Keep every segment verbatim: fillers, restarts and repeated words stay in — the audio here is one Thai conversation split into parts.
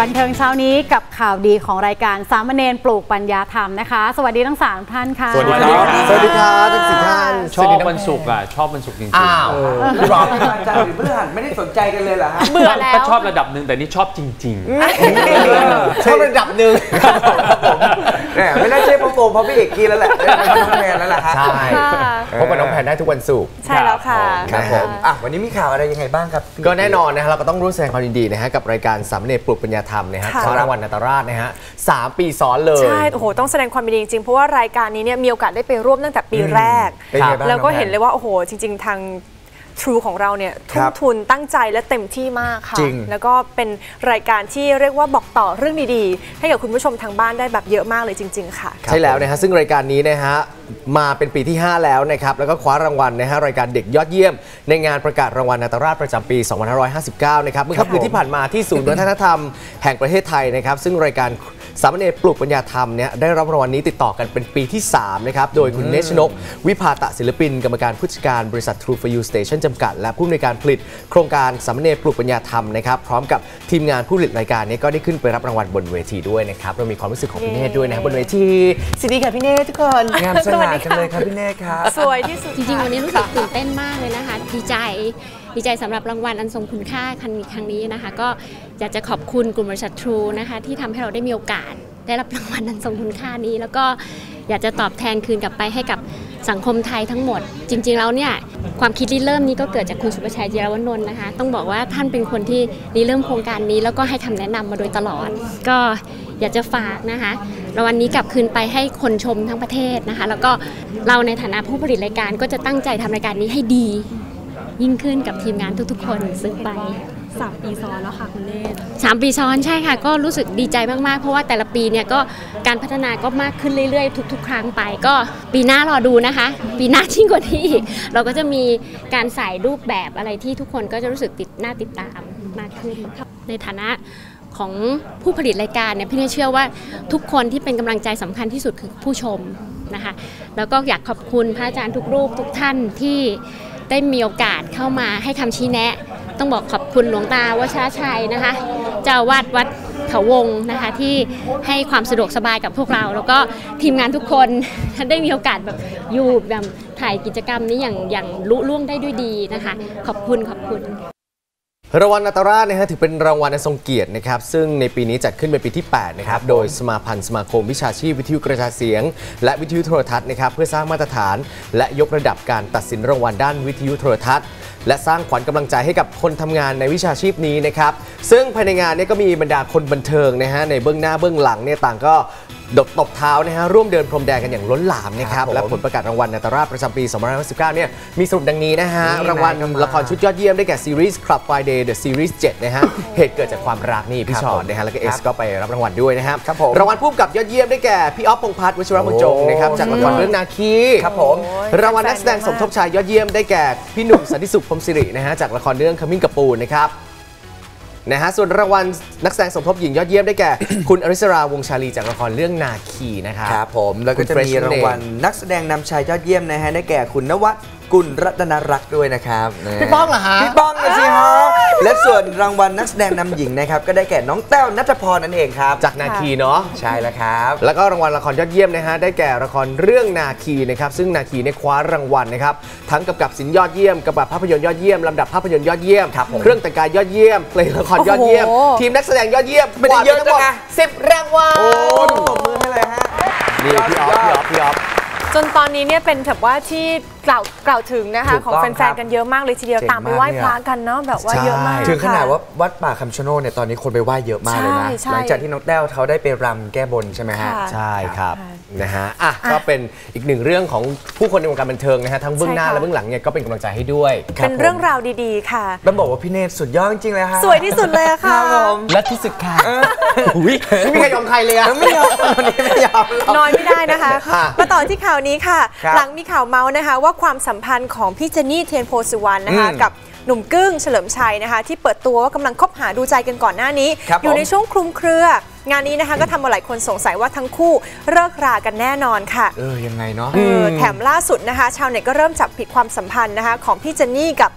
บันเทิงเช้านี้กับข่าวดีของรายการสามเณรปลูกปัญญาธรรมนะคะสวัสดีทั้งสามท่านค่ะสวัสดีครับสวัสดีครับทั้งสี่ท่านชอบวันศุกร์อ่ะชอบวันศุกร์จริงๆอ้าวรออาจารย์หรือเพื่อนไม่ได้สนใจกันเลยเหรอฮะเบื่อแล้วก็ชอบระดับหนึ่งแต่นี่ชอบจริงๆชอบระดับหนึ่งไม่น่าใช่พ่อโฟมเพราะพี่เอกกี้แล้วแหละน้องแพนแล้วแหละครับใช่พบกับน้องแพนได้ทุกวันศุกร์ใช่แล้วค่ะครับผมอ่ะวันนี้มีข่าวอะไรยังไงบ้างครับก็แน่นอนนะฮะเราก็ต้องร่วมแสดงความยินดีนะฮะกับรายการสามเณรปลูกปัญญาธรรมนะฮะคว้ารางวัลนาตราชนะฮะสามปีซ้อนเลยใช่โอ้โหต้องแสดงความยินดีจริงๆเพราะว่ารายการนี้เนี่ยมีโอกาสได้ไปร่วมตั้งแต่ปีแรกแล้วก็เห็นเลยว่าโอ้โหจริงๆทางTrue ของเราเนี่ยทุ่มทุนตั้งใจและเต็มที่มากค่ะแล้วก็เป็นรายการที่เรียกว่าบอกต่อเรื่องดีๆให้กับคุณผู้ชมทางบ้านได้แบบเยอะมากเลยจริงๆค่ะใช่แล้วนะฮะซึ่งรายการนี้นะฮะมาเป็นปีที่ห้าแล้วนะครับแล้วก็คว้ารางวัลนะฮะรายการเด็กยอดเยี่ยมในงานประกาศรางวัลนาตราชประจำปีสองพันห้าร้อยห้าสิบเก้านะครับเมื่อค่ำคืนที่ผ่านมาที่ศูนย์วัฒนธรรมแห่งประเทศไทยนะครับซึ่งรายการสามเณรปลูกปัญญาธรรมเนี่ยได้รับรางวัลนี้ติดต่อกันเป็นปีที่สามนะครับโดยคุณเนชนกวิภาตะศิลปินกรรมการผู้จัดการบริษัท True for You Station จำกัดและผู้อำนวยการผลิตโครงการสามเณรปลูกปัญญาธรรมนะครับพร้อมกับทีมงานผู้ผลิตรายการนี้ก็ได้ขึ้นไปรับรางวัลบนเวทีด้วยนะครับเรามีความรู้สึกของพี่เนชด้วยนะครับบนเวทีสวัสดีค่ะพี่เนชทุกคนงามสง่าจังเลยครับพี่เนชครับสวยที่สุดจริงๆวันนี้รู้สึกตื่นเต้นมากเลยนะคะดีใจดีใจสำหรับรางวัลอันทรงคุณค่าครั้งนี้นะคะก็อยากจะขอบคุณกลุ่มบริษัท True นะคะที่ทำให้เราได้มีโอกาสได้รับรางวัลอันทรงคุณค่านี้แล้วก็อยากจะตอบแทนคืนกลับไปให้กับสังคมไทยทั้งหมดจริงๆแล้วเนี่ยความคิดริเริ่มนี้ก็เกิดจากคุณสุประชัย จิรวนนท์นะคะต้องบอกว่าท่านเป็นคนที่ริเริ่มโครงการนี้แล้วก็ให้คำแนะนำมาโดยตลอดก็อยากจะฝากนะคะรางวัลนี้กลับคืนไปให้คนชมทั้งประเทศนะคะแล้วก็เราในฐานะผู้ผลิตรายการก็จะตั้งใจทำรายการนี้ให้ดียิ่งขึ้นกับทีมงานทุกๆคนซึ่งไปสามปีซ้อนแล้วค่ะคุณเนธสามปีซ้อนใช่ค่ะก็รู้สึกดีใจมากๆเพราะว่าแต่ละปีเนี่ยก็การพัฒนาก็มากขึ้นเรื่อยๆทุกๆครั้งไปก็ปีหน้ารอดูนะคะปีหน้ายิ่งกว่านี้อีกเราก็จะมีการใส่รูปแบบอะไรที่ทุกคนก็จะรู้สึกติดหน้าติดตามมากขึ้นในฐานะของผู้ผลิตรายการเนี่ยพี่เนธเชื่อว่าทุกคนที่เป็นกำลังใจสำคัญที่สุดคือผู้ชมนะคะแล้วก็อยากขอบคุณพระอาจารย์ทุกรูปทุกท่านที่ได้มีโอกาสเข้ามาให้คำชี้แนะต้องบอกขอบคุณหลวงตาวชรชัยนะคะเจ้าวาดวัดเขาวงนะคะที่ให้ความสะดวกสบายกับพวกเราแล้วก็ทีมงานทุกคนได้มีโอกาสแบบอยู่แบบถ่ายกิจกรรมนี้อย่างอย่างลุล่วงได้ด้วยดีนะคะขอบคุณขอบคุณรางวัลนาตราชนะฮะถือเป็นรางวัลอันทรงเกียรตินะครับซึ่งในปีนี้จัดขึ้นเป็นปีที่แปดนะครับโดยสมาพันธ์สมาคมวิชาชีพวิทยุกระจายเสียงและวิทยุโทรทัศน์นะครับเพื่อสร้างมาตรฐานและยกระดับการตัดสินรางวัลด้านวิทยุโทรทัศน์และสร้างขวัญกำลังใจให้กับคนทำงานในวิชาชีพนี้นะครับซึ่งภายในงานนี้ก็มีบรรดาคนบันเทิงนะฮะในเบื้องหน้าเบื้องหลังเนี่ยต่างก็ดดตบเท้านะฮะร่วมเดินพรมแดงกันอย่างล้นหลามนะครับและผลประกาศรางวัลนาตราชประจำปีสองพันห้าร้อยสิบเก้าเนี่ยมีสรุปดังนี้นะฮะรางวัลละครชุดยอดเยี่ยมได้แก่ซีรีส์ Club Friday The Series เจ็ดนะฮะเหตุเกิดจากความรักนี่พี่ชอตนะฮะแล้วก็เอสก็ไปรับรางวัลด้วยนะครับรางวัลผู้กำกับยอดเยี่ยมได้แก่พี่อ๊อฟพงษ์พัฒน์วชิรบรรจงนะครับจากละครเรื่องนาคีครับผมรางวัลนักแสดงสมทบชายยอดเยี่ยมได้แก่พี่หนุ่มสันติสุขพรหมสิรินะฮะจากละครเรื่องขมิ้นกับปูนนะครับนะฮะส่วนรางวัลนักแสดงสมทบหญิงยอดเยี่ยมได้แก่ คุณอริสราวงศ์ชาลีจากละครเรื่องนาคีนะครับครับผมแล้วก็จะมีรางวัลนักแสดงนำชายยอดเยี่ยมนะฮะได้แก่คุณณวัฒน์กุลรัตนรักษ์ด้วยนะครับพี่ป้องเหรอฮะพี่ป้องนะสิฮะและส่วนรางวัลนักแสดงนำหญิงนะครับก็ได้แก่น้องแต้วณัฐพรนั่นเองครับจากนาคีเนาะใช่แล้วครับแล้วก็รางวัลละครยอดเยี่ยมนะฮะได้แก่ละครเรื่องนาคีนะครับซึ่งนาคีได้คว้ารางวัลนะครับทั้งกำกับศิลป์ยอดเยี่ยมกำกับภาพยนตร์ยอดเยี่ยมลำดับภาพยนตร์ยอดเยี่ยมเครื่องแต่งกายยอดเยี่ยมเพลงละครยอดเยี่ยมทีมนักแสดงยอดเยี่ยมเป็นเยอะจังนะสิบรางวัลโอ้ตบมือให้เลยฮะนี่พี่อ๊อฟพี่อ๊อฟพี่อ๊อฟจนตอนนี้เนี่ยเป็นแบบว่าที่กล่าวกล่าวถึงนะคะของแฟนๆกันเยอะมากเลยทีเดียวตามไปไหว้พระกันเนาะแบบว่าเยอะมากถึงขนาดว่าวัดป่าคำชะโนดเนี่ยตอนนี้คนไปไหว้เยอะมากเลยนะหลังจากที่น้องแต้วเขาได้ไปรำแก้บนใช่ไหมฮะใช่ครับนะฮะอ่ะก็เป็นอีกหนึ่งเรื่องของผู้คนในวงการบันเทิงนะฮะทั้งเบื้องหน้าและเบื้องหลังเนี่ยก็เป็นกำลังใจให้ด้วยเป็นเรื่องราวดีๆค่ะต้องบอกว่าพี่เนธสุดยอดจริงๆเลยค่ะสวยที่สุดเลยค่ะและที่สุดค่ะอุ้ยไม่มีใครยอมใครเลยอะไม่ยอมวันนี้ไม่ยอมน้อยไม่ได้นะคะมาต่อที่ข่าวนี้ค่ะหลังมีข่าวเมาส์นะคะว่าความสัมพันธ์ของพี่เจนนี่เทียนโพสุวรรณนะคะกับหนุ่มกึ้งเฉลิมชัยนะคะที่เปิดตัวว่ากำลังคบหาดูใจกันก่อนหน้านี้อยู่ในช่วงคลุมเครืองานนี้นะคะก็ทำเอาหลายคนสงสัยว่าทั้งคู่เลิกรากันแน่นอนค่ะเออยังไงเนาะแถมล่าสุดนะคะชาวเน็ตก็เริ่มจับผิดความสัมพันธ์นะคะของพี่เจนนี่กับพ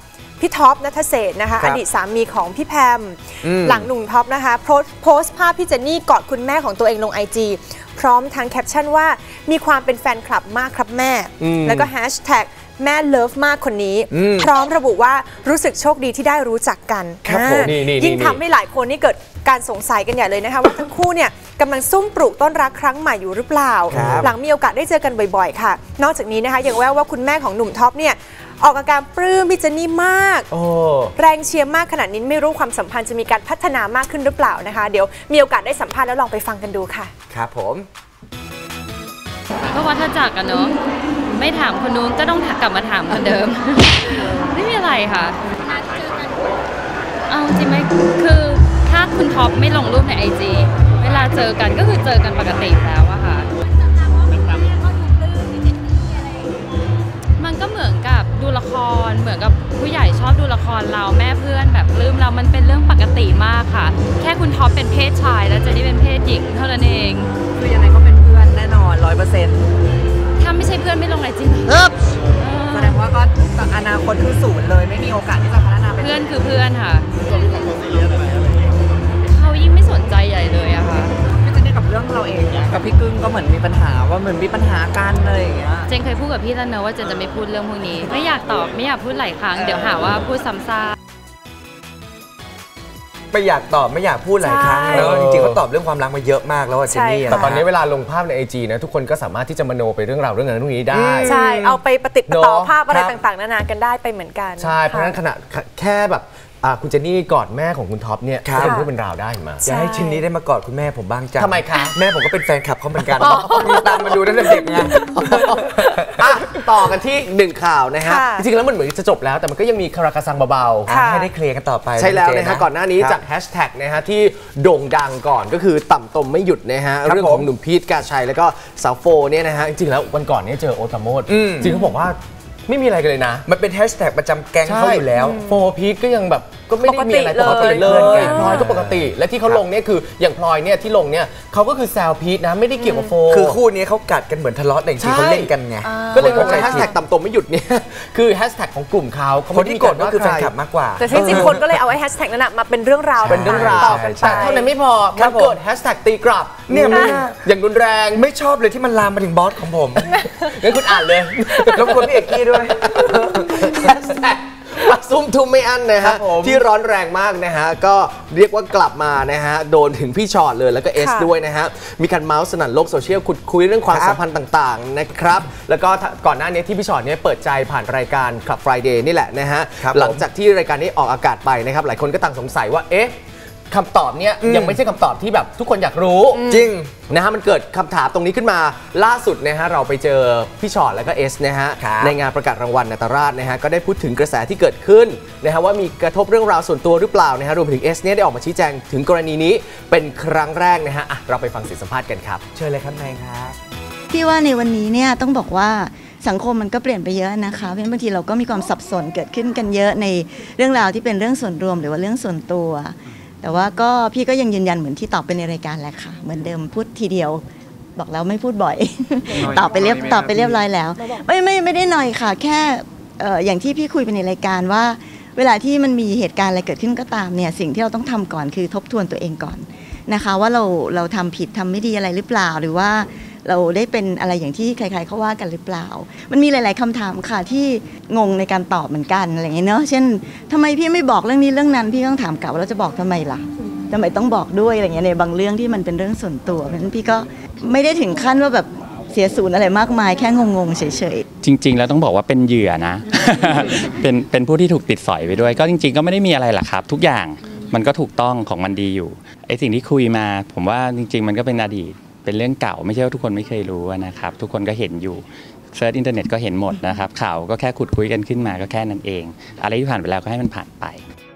พี่ท็อปณัฐเศรษฐ์นะคะอดีตสามีของพี่แพมหลังหนุ่มท็อปนะคะโพสต์ภาพพี่เจนนี่กอดคุณแม่ของตัวเองลง ไอ จี พร้อมทั้งแคปชั่นว่ามีความเป็นแฟนคลับมากครับแม่แล้วก็แฮชแท็กแม่เลิฟมากคนนี้พร้อมระบุว่ารู้สึกโชคดีที่ได้รู้จักกันยิ่งทำให้หลายคนนี่เกิดการสงสัยกันใหญ่เลยนะคะว่าทั้งคู่เนี่ยกำลังซุ่มปลูกต้นรักครั้งใหม่อยู่หรือเปล่าหลังมีโอกาสได้เจอกันบ่อยๆค่ะนอกจากนี้นะคะยังแววว่าคุณแม่ของหนุ่มท็อปเนี่ยออกอาการปลื้มพี่เจนนี่มากแรงเชียร์มากขนาดนี้ไม่รู้ความสัมพันธ์จะมีการพัฒนามากขึ้นหรือเปล่านะคะเดี๋ยวมีโอกาสได้สัมภาษณ์แล้วลองไปฟังกันดูค่ะครับผมก็วัฏจักรกันเนอะไม่ถามคนนู้นก็ต้องกลับมาถามคนเดิม ไม่มีอะไรค่ะเอาจริงไหมคือถ้าคุณท็อปไม่ลงรูปในไอจีเวลาเจอกันก็คือเจอกันปกติแล้วอะค่ะมันก็เหมือนกับดูละครเหมือนกับผู้ใหญ่ชอบดูละครเราแม่เพื่อนแบบลืมเรามันเป็นเรื่องปกติมากค่ะแค่คุณท็อปเป็นเพศชายแล้วเจนนี่เป็นเพศหญิงเท่านั้นเองคือยังไงก็เป็นเพื่อนแน่นอนร้อยเปอร์เซ็นต์ถ้าไม่ใช่เพื่อนไม่ลงไอจีแสดงว่าก็อนาคตคือศูนย์เลยไม่มีโอกาสที่จะพัฒนาเป็นเพื่อนคือเพื่อนค่ะเขายิ่งไม่สนใจใหญ่เลยอะค่ะพี่เจนนี่กับเรื่องเราเองกับพี่กึ้งก็เหมือนมีปัญหาว่าเหมือนมีปัญหากันเลยอย่างเงี้ยเจนเคยพูดกับพี่แล้วเนอะว่าเจนจะไม่พูดเรื่องพวกนี้ไม่อยากตอบไม่อยากพูดหลายครั้งเดี๋ยวหาว่าพูดซ้ำซากไม่อยากตอบไม่อยากพูดหลายครั้งแล้วจริงๆเขาตอบเรื่องความรักมาเยอะมากแล้วเจนนี่แต่ตอนนี้เวลาลงภาพใน ไอ จี นะทุกคนก็สามารถที่จะมโนไปเรื่องราวเรื่องนั้นเรื่องนี้ได้ใช่เอาไปประติดประต่อภาพอะไรต่างๆนานากันได้ไปเหมือนกันใช่เพราะฉะนั้นขณะแค่แบบคุณเจนนี่กอดแม่ของคุณท็อปเนี่ยก็เป็นเรื่องเป็นราวได้มาจะให้ชิ้นนี้ได้มากอดคุณแม่ผมบ้างจังทำไมคะแม่ผมก็เป็นแฟนคลับเขาเหมือนกันมีตามมาดูตั้งแต่เด็กไงต่อกันที่หนึ่งข่าวนะฮะจริงๆแล้วมันเหมือนจะจบแล้วแต่มันก็ยังมีคาราคาซังเบาๆให้ได้เคลียร์กันต่อไปใช่แล้วนะฮะก่อนหน้านี้จากแฮชแท็กนะฮะที่โด่งดังก่อนก็คือต่ำตมไม่หยุดนะฮะเรื่องของหนุ่มพีทกาชัยแล้วก็สาวโฟเนี่ยนะฮะจริงๆแล้ววันก่อนเนี่ยเจอโอตาโมดจริงเขาบอกว่าไม่มีอะไรกันเลยนะมันเป็นแฮชแท็กประจำแก๊งเขาอยู่แล้วโฟพีทก็ยังแบบก็ไม่ได้มีอะไรปกติเลยพลอยก็ปกติและที่เขาลงเนี่ยคืออย่างพลอยเนี่ยที่ลงเนี่ยเขาก็คือแซวพีทนะไม่ได้เกี่ยวกับโฟคือคู่นี้เขากัดกันเหมือนทะเลาะแต่จริงๆเขาเล่นกันไงก็เลยบอกว่าแฮชแท็กต่ำตมไม่หยุดเนี่ยคือแฮชแท็กของกลุ่มเขาคนที่กดก็คือแฟนคลับมากกว่าแต่ที่จริงคนก็เลยเอาไว้แฮชแท็กนั้นมาเป็นเรื่องราวเป็นเรื่องราวแต่เท่านั้นไม่พอมันเกิดแฮชแท็กตีกลับเนี่ยอย่างรุนแรงไม่ชอบเลยที่มันลามมาถึงบอสของผมงั้นคุณอ่านเลยแล้วคนพี่เอกกี้ด้วยแฮชแท็กปักซุ่มทุ่มไม่อั้นนะฮะที่ร้อนแรงมากนะฮะก็เรียกว่ากลับมานะฮะโดนถึงพี่ชอตเลยแล้วก็เอสด้วยนะฮะมีการเมาส์สนั่นโลกโซเชียลขุดคุยเรื่องความสัมพันธ์ต่างๆนะครับแล้วก็ก่อนหน้านี้ที่พี่ชอตเนี่ยเปิดใจผ่านรายการ Club Friday นี่แหละนะฮะหลังจากที่รายการนี้ออกอากาศไปนะครับหลายคนก็ต่างสงสัยว่าเอ๊ะคำตอบเนี่ยยังไม่ใช่คำตอบที่แบบทุกคนอยากรู้จริงนะฮะมันเกิดคำถามตรงนี้ขึ้นมาล่าสุดนะฮะเราไปเจอพี่ชอตแล้วก็เอสนะฮะในงานประกาศรางวัลนาตราชนะฮะก็ได้พูดถึงกระแสที่เกิดขึ้นนะฮะว่ามีกระทบเรื่องราวส่วนตัวหรือเปล่านะฮะรวมถึงเอสเนี่ยได้ออกมาชี้แจงถึงกรณีนี้เป็นครั้งแรกนะฮะเราไปฟังเสียงสัมภาษณ์กันครับเชิญเลยครับนายครับพี่ว่าในวันนี้เนี่ยต้องบอกว่าสังคมมันก็เปลี่ยนไปเยอะนะคะเพราะบางทีเราก็มีความสับสนเกิดขึ้นกันเยอะในเรื่องราวที่เป็นเรื่องส่วนรวมหรือว่าเรื่องส่วนตัวแต่ว่าก็พี่ก็ยังยืนยันเหมือนที่ตอบไปในรายการแหละค่ะเหมือนเดิมพูดทีเดียวบอกแล้วไม่พูดบ่อยตอบไปเรียบตอบไปเรียบร้อยแล้วไม่ไม่ไม่ได้หน่อยค่ะแค่อย่างที่พี่คุยไปในรายการว่าเวลาที่มันมีเหตุการณ์อะไรเกิดขึ้นก็ตามเนี่ยสิ่งที่เราต้องทำก่อนคือทบทวนตัวเองก่อนนะคะว่าเราเราทำผิดทำไม่ดีอะไรหรือเปล่าหรือว่าเราได้เป็นอะไรอย่างที่ใครๆเขาว่ากันหรือเปล่ามันมีหลายๆคำถามค่ะที่งงในการตอบเหมือนกันอะไรอย่างเงี้ยเนาะเช่นทำไมพี่ไม่บอกเรื่องนี้เรื่องนั้นพี่ต้องถามกลับว่าเราจะบอกทำไมล่ะทำไมต้องบอกด้วยอะไรเงี้ยในบางเรื่องที่มันเป็นเรื่องส่วนตัวเพราะฉะนั้นพี่ก็ไม่ได้ถึงขั้นว่าแบบเสียศูนย์อะไรมากมายแค่งงๆเฉยๆจริงๆแล้วต้องบอกว่าเป็นเหยื่อนะ เป็นเป็นผู้ที่ถูกติดสอยไปด้วยก็จริงๆก็ไม่ได้มีอะไรหรอกครับทุกอย่างมันก็ถูกต้องของมันดีอยู่ไอ้สิ่งที่คุยมาผมว่าจริงๆมันก็เป็นอดีตเป็นเรื่องเก่าไม่ใช่ว่าทุกคนไม่เคยรู้นะครับทุกคนก็เห็นอยู่เซิร์ชอินเทอร์เน็ตก็เห็นหมดนะครับข่าวก็แค่ขุดคุยกันขึ้นมาก็แค่นั้นเองอะไรที่ผ่านไปแล้วก็ให้มันผ่านไป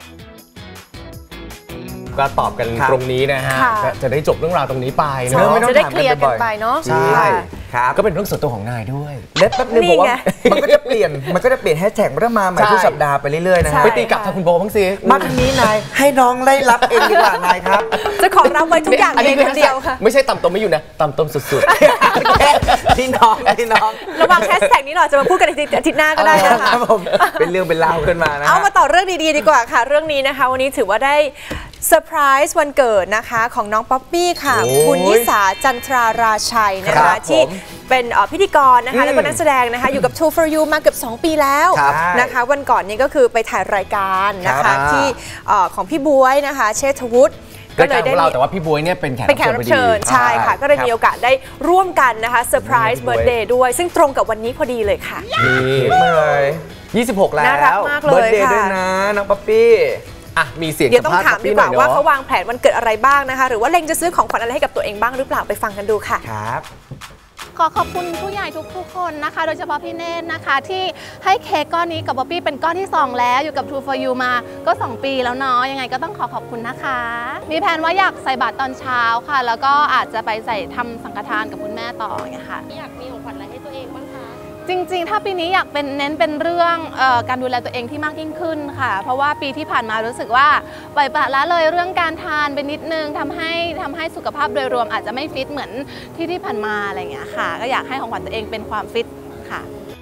ก็ตอบกันตรงนี้นะฮะจะได้จบเรื่องราวตรงนี้ไปเนาะจะได้เคลียร์กันไปเนาะใช่ครับก็เป็นเรื่องส่วนตัวของนายด้วยเล็บแป๊บนึงนี่ผมว่าไงมันก็จะเปลี่ยนมันก็จะเปลี่ยนแฮชแท็กมันจะมาใหม่ทุกสัปดาห์ไปเรื่อยๆนะใช่ฮะไปตีกลับทางคุณโบบ้างสิมาทางนี้นายให้น้องไล่รับเองดีกว่านายครับจะขอรับไว้ทุกอย่างเองคนเดียวค่ะไม่ใช่ต่ำตมไม่อยู่นะต่ำตมสุดพี่น้องพี่น้องระวังแฮชแท็กนี้เราจะมาพูดกันในอาทิตย์หน้าก็ได้นะคคะรับผมเป็นเรื่องเป็นราวขึ้นมานะฮะเอามาต่อเรื่องดีๆดีกว่าค่ะ เรื่องนี้นะคะ วันนี้ถือว่าได้เซอร์ไพรส์วันเกิดนะคะของน้องป๊อปปี้ค่ะโอ้ยคุณยิสาจันทราราชัยนะครัคะบที่ผมเป็นเอ่อพิธีกรนะคะอืมแล้วก็นักแสดงนะคะอยู่กับ True for You มาเกือบสองปีแล้วครับนะคะวันก่อนนี้ก็คือไปถ่ายรายการนะครัคะบที่เอ่อของพี่บวยนะคะ เชษฐวุฒิๆรายการของเราแต่ว่าพี่บวยเนี่ยเป็นแขกเป็นแขกรับเชิญพอดีใช่ค่ะ ก็เลยครับมีโอกาสได้ร่วมกันนะคะเซอร์ไพรส์พี่เบิบ๊วยร์ d เดย์ด้วย ซึ่งตรงกับวันนี้พอดีเลยค่ะนี่เห็นมาเลยยี่สิบหกแล้วน่ารักมากเลยเบิร์ธเดย์ค่ะด้วยนะน้องป๊อปปี้อ่ะมีเสียงเดี๋ยวสัต้มองภาษณ์ถามป๊อปดีปี้กหน่ว่าอยว่าเนาะเขาวางแผนวันเกิดอะไรบ้างนะคะ หรือว่าเล็งจะซื้อของขวัญอะไรให้กับตัวเองบ้างหรือเปล่าไปฟังกันดูค่ะครับขอขอบคุณผู้ใหญ่ทุกๆคนนะคะ โดยเฉพาะพี่เนตรนะคะที่ให้เค้กก้อนนี้กับบ๊อบบี้เป็นก้อนที่สองแล้วอยู่กับ True for You มาก็สองปีแล้วเนาะยังไงก็ต้องขอขอบคุณนะคะ มีแผนว่าอยากใส่บาตรตอนเช้าค่ะ แล้วก็อาจจะไปใส่ทำสังฆทานกับคุณแม่ต่ออย่างเงี้ยค่ะอยากมีของขวัญอะไรให้ตัวเองบ้างคะจริงๆ ถ้าปีนี้อยากเป็นเน้นเป็นเรื่องเอ่อการดูแลตัวเองที่มากยิ่งขึ้นค่ะ เพราะว่าปีที่ผ่านมารู้สึกว่าปล่อยปละละเลยเรื่องการทานไปนิดนึงทำให้ทำให้สุขภาพโดยรวมอาจจะไม่ฟิตเหมือนที่ที่ผ่านมาอะไรอย่างเงี้ยค่ะ ก็อยากให้ของขวัญตัวเองเป็นความฟิตค่ะ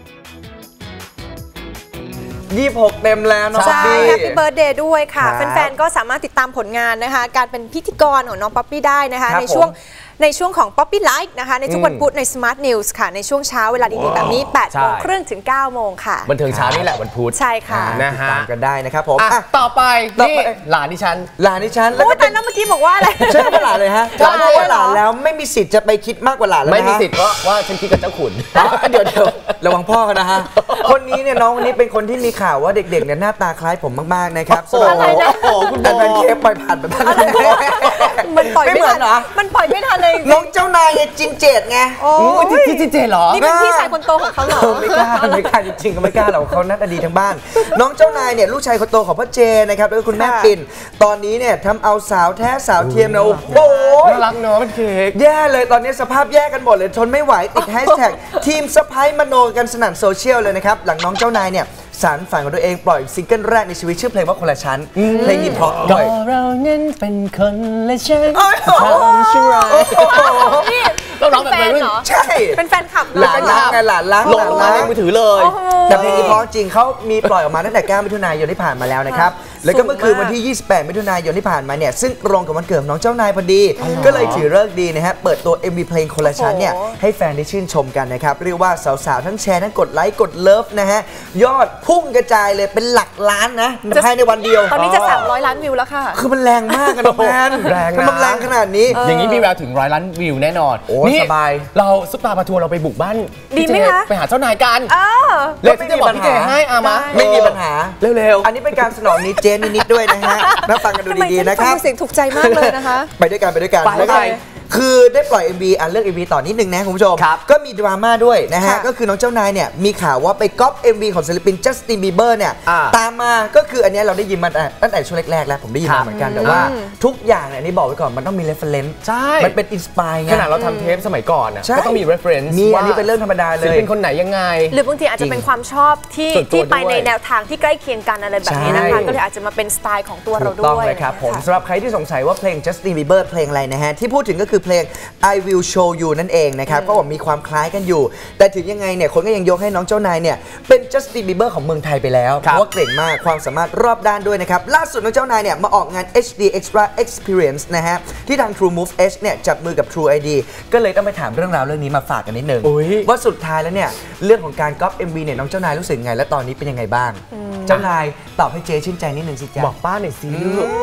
ยี่สิบหกเต็มแล้วน้องป๊อปใช่ปี้แฮปปี้เบิร์ a เดย์ด้วยค่ะครับแฟนๆ ก็สามารถติดตามผลงานนะคะ การเป็นพิธีกรของน้องป๊อปปี้ได้นะคะครับในช่วงผมในช่วงของ Poppy Live นะคะ ในทุกวันอืมพุธใน Smart News ค่ะ ในช่วงเช้าเวลาดีๆ แบบนี้แปดโมงครึ่งถึงเก้าโมงค่ะบันเทิงเช้านี่แหละวันพุธใช่ค่ะนะฮะติดตามกันได้นะครับผมอ่ะอ่ะต่อไปต่อนี่ไปหลานดิฉันหลานดิฉันแล้วโอ้ก็แต่แล้วเมื่อกี้บอกว่าอะไรใช่ก็หลานเลยฮะใช่หลานบอกว่าหลานแล้วไม่มีสิทธิ์จะไปคิดมากกว่าหลานแล้วนะไม่ฮะมีสิทธิ์เพราะว่าฉันคิดกับเจ้าขุนอ๋อเดี๋ยวเดี๋ยวระวังพ่อกันนะฮะ คนนี้เนี่ยน้องคนนี้เป็นคนที่มีข่าวว่าเด็กๆเนี่ยหน้าตาคล้ายผมมากๆนะครับโอ้โหสำหรับโอ้โหคุณโบแต่เป็นเคปปล่อยผ่านไปบ้างมันปล่อยไม่ไม่เหมืทัอน นเหรอมันปล่อยไม่ทันเลยจริงๆน้องเจ้านายเนี่ยจินเจตไงโอ้อุ๊ยยที่ที่เจเหรอนี่เป็นพี่ชายคนโตของเขาเหรอเออไม่กล้าไม่กล้าจริงๆก็ไม่กล้าหรอกเขาหน้าตาดีทั้งบ้าน น้องเจ้านายเนี่ยลูกชายคนโตของพ่อเจนะครับแล้วก็คุณแม่ค่ะปิ่นตอนนี้เนี่ยทำเอาสาวแท้สาวเทียมเนี่ยโอ้โหน่ารักเนาะมันเค้กแย่เลยตอนนี้สภาพแย่กันหมดเลยทนไม่ไหวติดแฮชแท็กทีมสะพ้ายมโนกันสนั่นโซเชียลเลยนะครับหลังน้องเจ้านายเนี่ยสารฝันของตัวเองปล่อยซิงเกิลแรกในชีวิตชื่อเพลงว่าคนละชั้นเพลงนี้เพราะก็ด้วยเรานั้นเป็นคนละชั้นโอ้โหทำชั่วร้ายนี่ต้องร้องแบบเป็นแฟนวัยรุ่นเหรอใช่เป็นแฟนคลับหลานรักไงหลานรักลงมาในมือถือเลยโอ้โหแต่เพลงนี้เพราะจริงเขามีปล่อยออกมาตั้งแต่เก้ามิถุนายนที่ผ่านมาแล้วนะครับ แล้วก็เมื่อคืนวันที่ ยี่สิบแปด มิถุนายนที่ผ่านมาเนี่ย ซึ่งตรงกับวันเกิดของน้องเจ้านายพอดี ก็เลยถือฤกษ์ดีนะฮะ เปิดตัว เอ็ม วี เพลงคนละชั้นเนี่ยโอ้โหให้แฟนได้ชื่นชมกันนะครับ เรียกว่าสาวๆ ทั้งแชร์ทั้งกดไลค์กดเลิฟนะฮะ ยอดพุ่งกระจายเลยเป็นหลักล้านนะภายในวันเดียวตอนนี้จะสามร้อยล้านวิวแล้วค่ะคือมันแรงมากอะน้องแมนแรงนะมันแรงขนาดนี้อย่างนี้มีแววถึงร้อยล้านวิวแน่นอนโอ้นี่สบายเราซุปตาปาทัวร์เราไปบุกบ้านดีไหมพี่เจคะไปหาเจ้านายกันเออเลยที่จะบอกพี่เจให้อามาไม่มีปัญหาเร็วอันนี้เป็นการสนองนิดเจนนิดๆด้วยนะฮะน่าฟังกันดูทำไมดีๆฉันนะคฟัรังบเสียงถูกใจมากเลยนะคะไปด้วยกันไปด้วยกันไปแล้วก็ไปคือได้ปล่อย เอ็ม วี อ่ะเรื่อง เอ็ม วี ต่อนิดนึงนะคุณผู้ชมครับก็มีดราม่าด้วยนะฮะค่ะก็คือน้องเจ้านายเนี่ยมีข่าวว่าไปก๊อป เอ็ม วี ของศิลปินจัสตินบีเบอร์เนี่ยอ่าตามมาก็คืออันเนี้ยเราได้ยินมาตั้งแต่ช่วงแรกๆแล้วผมได้ยินครัมาบเหมือนกันแต่ว่าทุกอย่างเนี่ยอันนี่บอกไว้ก่อนมันต้องมี reference ใช่มันเป็นอินสปายไงขนาดเราทำเทปสมัยก่อนน่ะใช่ก็ต้องมี reference มีอันนี้ว่าเป็นเรื่องธรรมดาเลยศิลปินคนไหนยังไงหรือบางทีอาจจะเป็นความชอบที่ส่วนตัวที่ไปในด้วยแนวทางที่ใกล้เคียงกันอะไรแบบนี้นะคะใช่ก็เลยอาจจะมาเป็นสไตล์ของตัวเราถูกด้ต้องวยเลยครับผมนะะสำหรับใครที่สงสัยว่าเพลง Justin Bieber เพลงอะไรนะฮะ ที่พูดถึงก็คือเพลง I Will Show You นั่นเองนะครับ ก็บอกมีความคล้ายกันอยู่ แต่ถึงยังไงเนี่ยคนก็ยังยกให้น้องเจ้านายเนี่ยเป็น Justin Bieber ของเมืองไทยไปแล้ว เพครับราะว่าเก่งมากความสามารถรอบด้านด้วยนะครับ ล่าสุดน้องเจ้านายเนี่ยมาออกงาน เอช ดี Extra Experience นะฮะ ที่ทาง True Move H เนี่ยจับมือกับ True ไอ ดี ก็เลยต้องไปถามเรื่องราวเรื่องนี้มาฝากกันนิดนึงอุ๊ยว่าสุดท้ายแล้วเนี่ยเรื่องของการก๊อป เอ็ม วี เนี่ยน้องเจ้านายรู้สึกไงและตอนนี้เป็นยังไงบ้าง เจ้านายตอบให้เจชื่นใจนิดนึงสิจ๊ะบอกป้าหน่อยสิลูก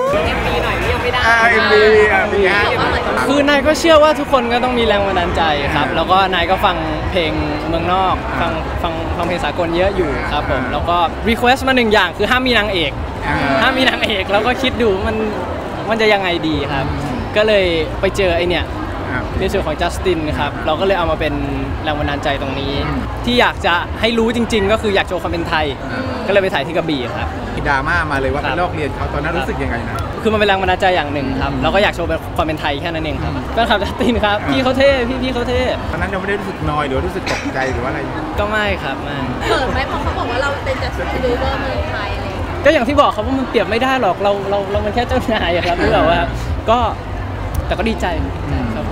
คือนายก็เชื่อว่าทุกคนก็ต้องมีแรงบันดาลใจครับ แล้วก็นายก็ฟังเพลงเมืองนอก ฟังฟังฟังเพลงสากลเยอะอยู่ครับผม แล้วก็รีเควสต์มาหนึ่งอย่างคือห้ามมีนางเอก ห้ามมีนางเอกแล้วก็คิดดูมันมันจะยังไงดีครับ ก็เลยไปเจอไอเนี่ยในส่วนของจัสตินครับ เราก็เลยเอามาเป็นแรงบันดาลใจตรงนี้ ที่อยากจะให้รู้จริง ๆ ก็คืออยากโชว์ความเป็นไทย ก็เลยไปถ่ายที่กระบี่ครับดราม่ามาเลยว่าครัไปบลอกเรียนเขาตอนนั้นรู้สึกยังไงนะคือมันเป็นแรงบันดาลใจอย่างหนึ่งครับเราก็อยากโชว์เป็นความเป็นไทยแค่นั้นเองครับแฟนคลับจัสตินครับพี่เขาเท่พี่พี่เขาเท่ตอนนั้นยังไม่ได้รู้สึกนอยหรือรู้สึกตกใจหรือว่าอะไรก็ไม่ครับไม่เขินไหมพอเขาบอกว่าเราเป็นจัสตินบีเบอร์เมืองไทยอะไรก็อย่างที่บอกครับว่ามันเปรียบไม่ได้หรอกเราเราเรามันแค่เจ้านายครับที่แบบว่าก็แต่ก็ดีใจครับ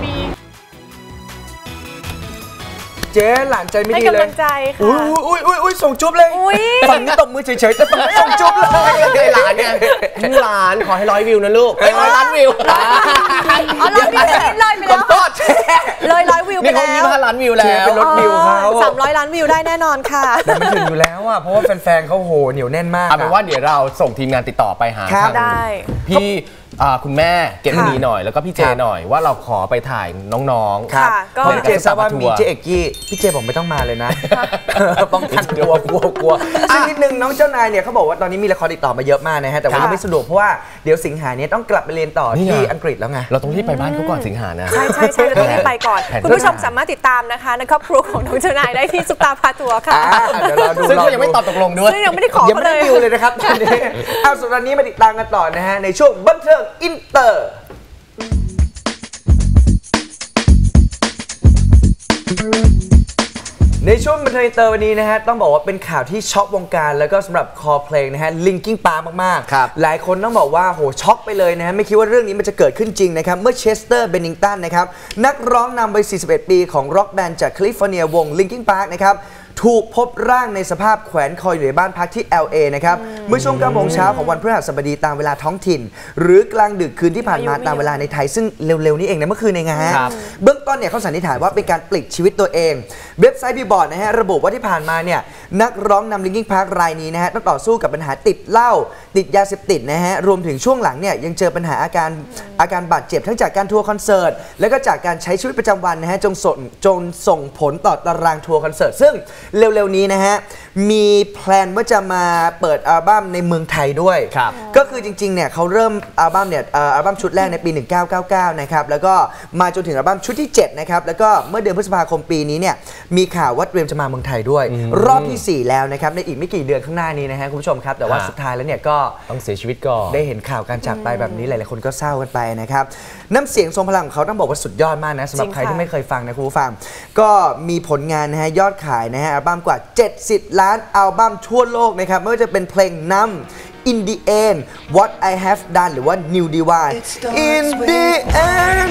เจ๊หลานใจไม่ดีเลยให้กำลังใจค่ะอุ้ยอุ้ยอุ้ยอุ้ยส่งจุ๊บเลยฝั่งนี้ตบมือเฉยๆแต่ฝั่งนี้ส่งจุ๊บเลยหลานเนี่ยหลานขอให้ร้อยวิวนะลูกร้อยล้านวิวอ๋อร้อยวิวเลยไปแล้วเลยร้อยวิวไปแล้วนี่เขายี่สิบห้าล้านวิวแล้วเป็นรถวิวเขาสามร้อยล้านวิวได้แน่นอนค่ะแต่มันถึงอยู่แล้วอ่ะเพราะว่าแฟนๆเขาโหเหนียวแน่นมากเอาเป็นว่าเดี๋ยวเราส่งทีมงานติดต่อไปหาทางพี่คุณแม่เกตมีหน่อยแล้วก็พี่เจหน่อยว่าเราขอไปถ่ายน้องๆครับก็พี่เจทราบว่ามีเจเอกกี้พี่เจบอกไม่ต้องมาเลยนะป้องกันกลัวกลัวกลัวซึ่งนิดนึงน้องเจ้านายเนี่ยเขาบอกว่าตอนนี้มีละครติดต่อมาเยอะมากนะฮะแต่ว่ายังไม่สะดวกเพราะว่าเดี๋ยวสิงหาเนี้ยต้องกลับไปเรียนต่อที่อังกฤษแล้วไงเราต้องรีบไปบ้านเขาก่อนสิงหานะใช่ใช่ใช่เราต้องรีบไปก่อนคุณผู้ชมสามารถติดตามนะคะในครอบครัวของน้องเจ้านายได้ที่ซุปตาพาทัวร์ค่ะซึ่งเขายังไม่ตอบตกลงด้วยซึ่งยังไม่ได้ขอยังไม่ได้ดิวเลยนะครับตอนนี้เอาส่วนตอนนี้มาติดตามกันต่อนะฮะในช่วงบันเทิงอินเตอร์ในช่วงบันเทิงอินเตอร์วันนี้นะฮะต้องบอกว่าเป็นข่าวที่ช็อกวงการแล้วก็สำหรับคอเพลงนะฮะลิงกิ้งปาร์คมากๆหลายคนต้องบอกว่าโหช็อกไปเลยนะฮะไม่คิดว่าเรื่องนี้มันจะเกิดขึ้นจริงนะครับเมื่อเชสเตอร์เบนนิงตันนะครับนักร้องนำวัยสี่สิบเอ็ดปีของร็อกแบนด์จากแคลิฟอร์เนียวงลิงกิ้งปาร์คนะครับถูกพบร่างในสภาพแขวนคออยู่ในบ้านพักที่ แอล เอ นะครับเมื่อช่วงเก้าโมงเช้าของวันพฤหัสบดีตามเวลาท้องถิ่นหรือกลางดึกคืนที่ผ่านมาตามเวลาในไทยซึ่งเร็วๆนี้เองนะเมื่อคืนเองนะฮะเบื้องต้นเนี่ยเขาสันนิษฐานว่าเป็นการปลิดชีวิตตัวเองเว็บไซต์บิลบอร์ดนะฮะระบุว่าที่ผ่านมาเนี่ยนักร้องนำลิงกิ้งพาร์ครายนี้นะฮะต้องต่อสู้กับปัญหาติดเหล้าติดยาเสพติดนะฮะรวมถึงช่วงหลังเนี่ยยังเจอปัญหาอาการอาการบาดเจ็บทั้งจากการทัวร์คอนเสิร์ตและก็จากการใช้ชีวิตประจำวันนะฮะจงส่งจนส่งผลต่อตารางทัวร์คอนเสิร์ตซึ่งเร็วๆนี้นะฮะมีแพลนว่าจะมาเปิดอัลบั้มในเมืองไทยด้วยก็คือจริงๆเนี่ยเขาเริ่มอัลบั้มเนี่ยอัลบั้มชุดแรกในปีหนึ่งพันเก้าร้อยเก้าสิบเก้านะครับแล้วก็มาจนถึงอัลบั้มชุดที่เจ็ดนะครับแล้วก็เมื่อเดือนพฤษภาคมปีนี้เนี่ยมีข่าวว่าเตรียมจะมาเมืองไทยด้วยรอบที่สี่แล้วนะครับในอีกไม่กี่เดือนข้างหน้านี้นะฮะคุณผู้ชมครับแต่ว่าสุดท้ายแล้วเนี่ยก็ต้องเสียชีวิตก่อนได้เห็นข่าวการจากไปแบบนี้หลายๆคนก็เศร้ากันไปนะครับน้ำเสียงทรงพลังของเขาต้องบอกว่าสุดยอดมากนะสำหรับใครที่ไม่เคยฟังนะคุณผู้ฟังก็มีผลงานนะฮะยอดขายนะฮะอัลบั้มกว่าเจ็ดสิบล้านอัลบั้มทั่วโลกนะครับไม่ว่าจะเป็นเพลงนำ In the End What I Have Done หรือว่า New Divine In the End